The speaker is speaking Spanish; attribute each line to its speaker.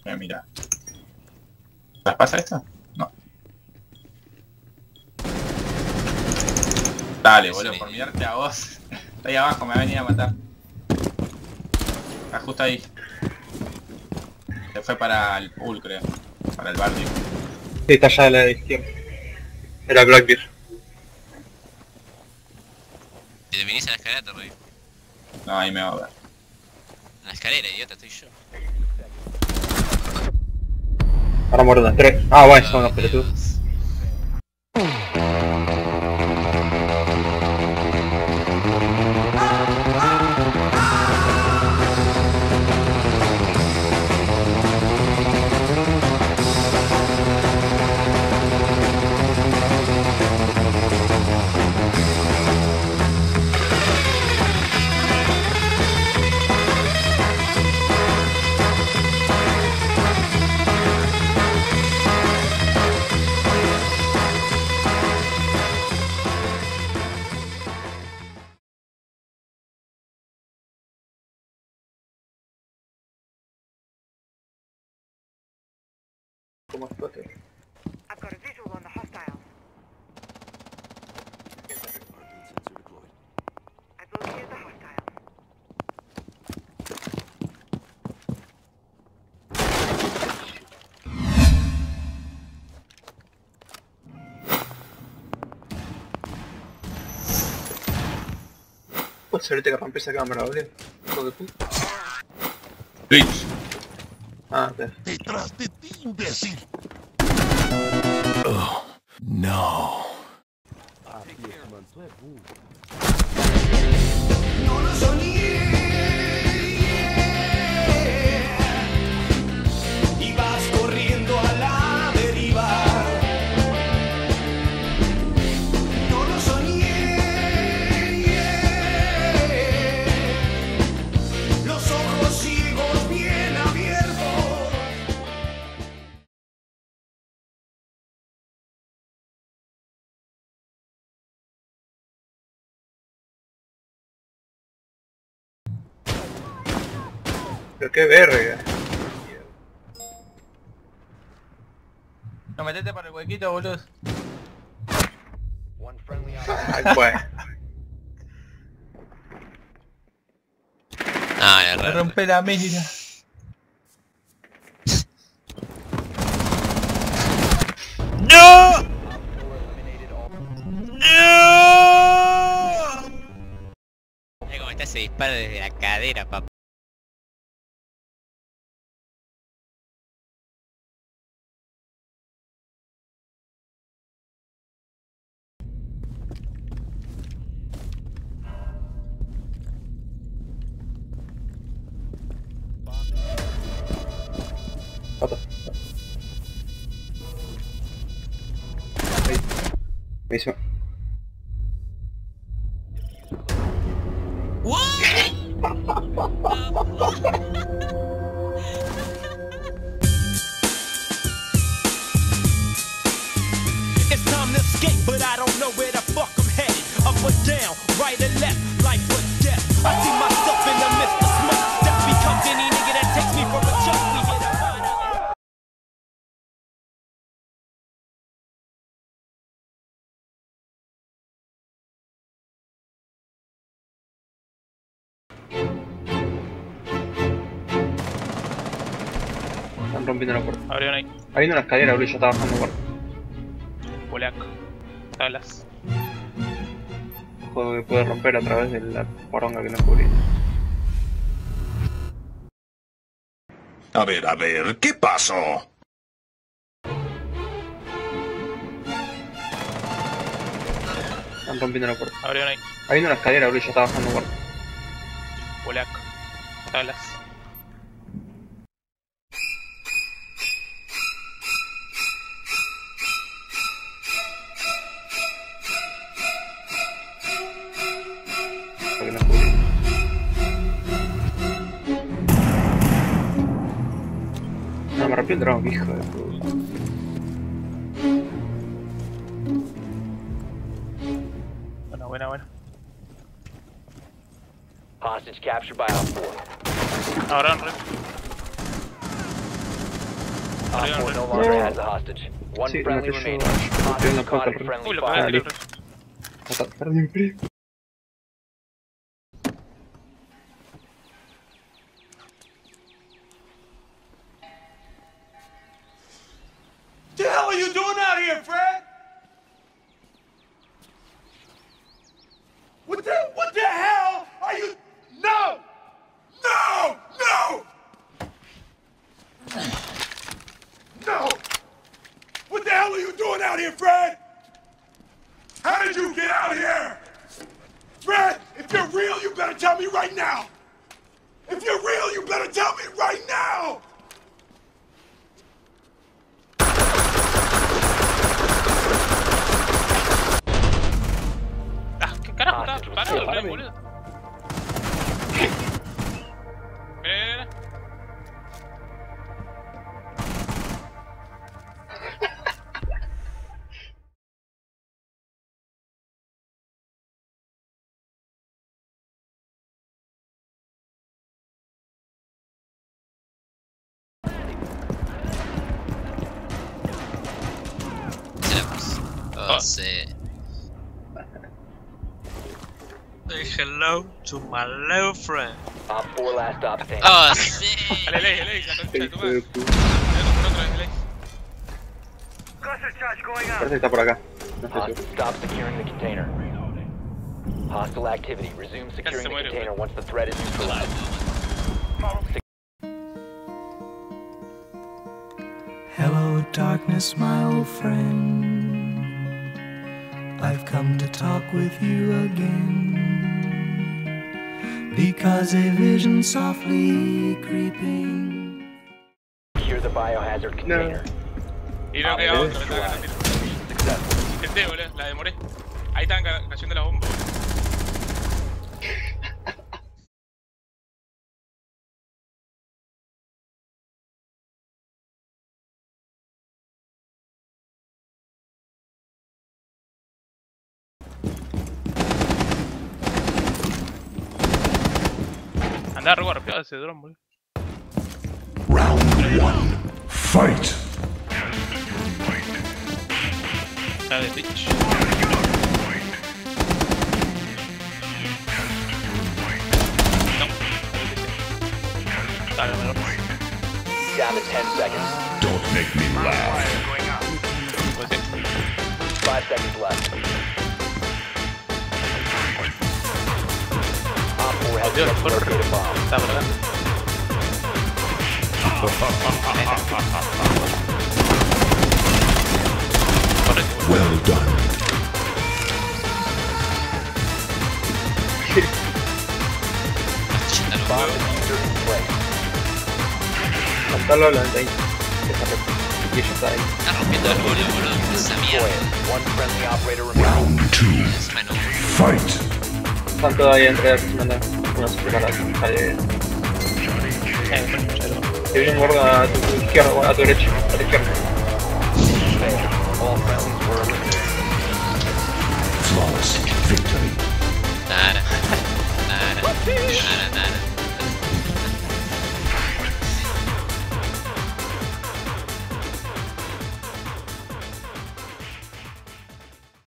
Speaker 1: Mira. ¿Las pasa esto? No. Dale, boludo, por mirarte a vos. Está ahí abajo, me va a venir a matar. Está justo ahí. Se fue para el pool, creo. Para el barrio.
Speaker 2: Sí, está allá a la izquierda. Era Blackbeard.
Speaker 3: Si te vinís a la escalera te reí.
Speaker 1: No, ahí me va a ver.
Speaker 3: A la escalera, idiota, estoy yo.
Speaker 2: Ahora muero unas 3. Ah, bueno, son los pelotudos. ¿Cómo explote?
Speaker 4: I've got a visual on the hostile. I've located the hostile.
Speaker 2: Pues ahorita que rompí esa cámara, boludo. Hijo de puta.
Speaker 1: Twitch.
Speaker 2: Ah, ok.
Speaker 5: Detrás de ti, imbécil. Oh, no.
Speaker 6: No lo soñé. Y vas corriendo a la deriva. No lo soñé. Los ojos ciegos bien abiertos.
Speaker 2: Pero qué verga.
Speaker 1: No, metete para el huequito, boludo.
Speaker 2: Ay, bueno.
Speaker 3: Ah, era
Speaker 1: Me
Speaker 3: raro.
Speaker 1: rompe la mira. ¡No! ¡No!
Speaker 3: Mira cómo está ese disparo desde la cadera, papá.
Speaker 2: Pata. Ahí. Me hizo.
Speaker 6: It's time to escape, but I don't know where the fuck I'm headed. Up or down, right or left, life or death. I see myself in the midst of smoke. Death becomes any nigga that takes me for a joke. We hit a fight.
Speaker 2: Están rompiendo la puerta.
Speaker 7: Abrieron ahí.
Speaker 2: Hay una escalera, boludo, yo estaba bajando puerta.
Speaker 7: Polaco. Tablas.
Speaker 2: Juego que puede romper a través de la poronga que nos cubrí.
Speaker 5: A ver, ¿qué pasó?
Speaker 2: Están rompiendo la puerta.
Speaker 7: Abrieron ahí.
Speaker 2: Hay una escalera, boludo, yo estaba bajando puerta.
Speaker 7: Polaco. Tablas.
Speaker 2: Que nos cubrí. No, me rompió el dron, hijo de puta.
Speaker 7: Buena.
Speaker 8: Hostage captured by Op 4.
Speaker 7: Ahora red. Arriba,
Speaker 8: Op 4 no
Speaker 7: arriba.
Speaker 8: longer has the hostage. One
Speaker 2: Sí,
Speaker 8: friendly
Speaker 2: me
Speaker 8: remaining.
Speaker 2: pillo.
Speaker 8: Hostage
Speaker 2: Una
Speaker 8: caught
Speaker 2: puerta,
Speaker 8: in friendly
Speaker 7: Uy, lo
Speaker 8: fire.
Speaker 7: pegué,
Speaker 2: Perdí un frío.
Speaker 5: The hell are you doing out here, Fred? What the hell are you? No! No! No! No! What the hell are you doing out here, Fred? How did you get out here? Fred, if you're real, you better tell me right now. If you're real, you better tell me right now.
Speaker 7: Ah, ¿qué carajo está parado el tren, boludo? Mira.
Speaker 3: Oh, sí.
Speaker 9: Say hello to my little friend.
Speaker 8: Op 4 last stop standing.
Speaker 3: Oh, sí.
Speaker 7: Dale, ley, la concha de tu
Speaker 2: Hijo
Speaker 7: madre.
Speaker 2: de puta.
Speaker 7: Dale, por otra vez, ley.
Speaker 4: Cluster charge going
Speaker 2: Parece
Speaker 4: up.
Speaker 2: que está por acá. No sé
Speaker 8: Hostage,
Speaker 2: si.
Speaker 8: stop securing the container. Hostile activity. Resume securing the
Speaker 7: muere,
Speaker 8: container once the threat is neutralized.
Speaker 6: Hello, darkness, my old friend. I've come to talk with you again. Because a vision softly creeping.
Speaker 8: Secure the biohazard container.
Speaker 7: Y no queda otra, me estaba ganando.
Speaker 8: Mission successful.
Speaker 7: Intenté, boludo, la demoré. Ahí estaban cayendo las bombas, boludo. Andaba re guarpeado ese dron, boludo.
Speaker 5: Round one. Fight.
Speaker 7: Está de bitch. No. Dale, me lo
Speaker 8: Down to 10 seconds.
Speaker 5: Don't make me laugh.
Speaker 7: pues sí.
Speaker 8: 5 seconds left. Op 4 has
Speaker 7: Dios,
Speaker 8: just
Speaker 7: por
Speaker 8: located a bomb.
Speaker 7: Está por acá. Correcto.
Speaker 5: Well done.
Speaker 8: Bomb diffuser in place.
Speaker 2: Saltalo adelante ahí. Y ella está ahí.
Speaker 3: Está rompiendo el boludo, boludo. Esa mierda.
Speaker 8: Deploy. One friendly operator remaining.
Speaker 5: Round two.
Speaker 3: Encima no.
Speaker 5: Fight.
Speaker 2: Están todavía entre unas preparadas. Te viene un gordo a tu izquierda, a tu derecha, a tu izquierda.
Speaker 8: Failed. All friendlies were eliminated.
Speaker 5: Flawless victory.
Speaker 3: Nada. Nada. Nada, nada.